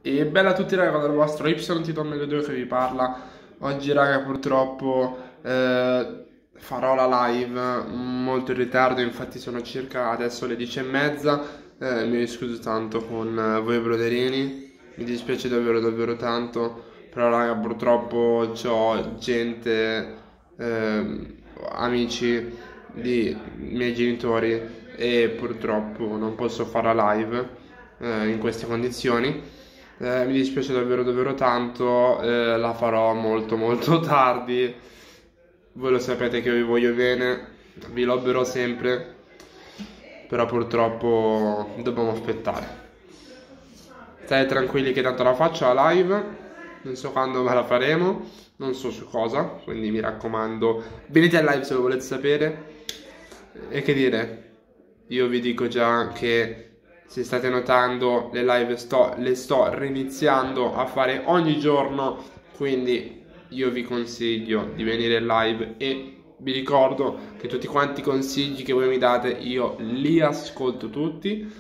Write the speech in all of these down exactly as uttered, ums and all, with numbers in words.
E bella a tutti raga, dal vostro Y T Tom L due che vi parla. Oggi raga purtroppo eh, farò la live molto in ritardo, infatti sono circa adesso le dieci e mezza. Eh, mi scuso tanto con eh, voi broderini, mi dispiace davvero davvero tanto, però raga purtroppo ho gente, eh, amici di miei genitori e purtroppo non posso fare la live eh, in queste condizioni. Eh, mi dispiace davvero davvero tanto, eh, la farò molto molto tardi. Voi lo sapete che vi voglio bene, vi lobberò sempre, però purtroppo dobbiamo aspettare. State tranquilli che tanto la faccio la live, non so quando me la faremo, non so su cosa, quindi mi raccomando, venite al live se lo volete sapere. E che dire, io vi dico già che se state notando le live sto, le sto riniziando a fare ogni giorno, quindi io vi consiglio di venire in live e vi ricordo che tutti quanti i consigli che voi mi date io li ascolto tutti.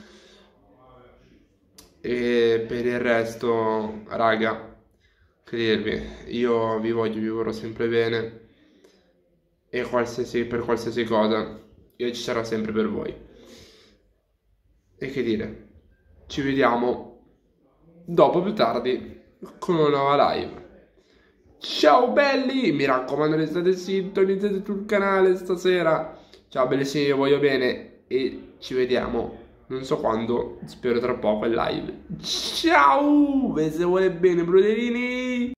E per il resto, raga, che dirvi, io vi voglio, vi vorrò sempre bene e qualsiasi, per qualsiasi cosa io ci sarò sempre per voi. E che dire, ci vediamo dopo più tardi con una nuova live. Ciao belli, mi raccomando restate sintonizzati sul canale stasera. Ciao bellissimi, io voglio bene e ci vediamo non so quando, spero tra poco in live. Ciao, se vuole bene broderini.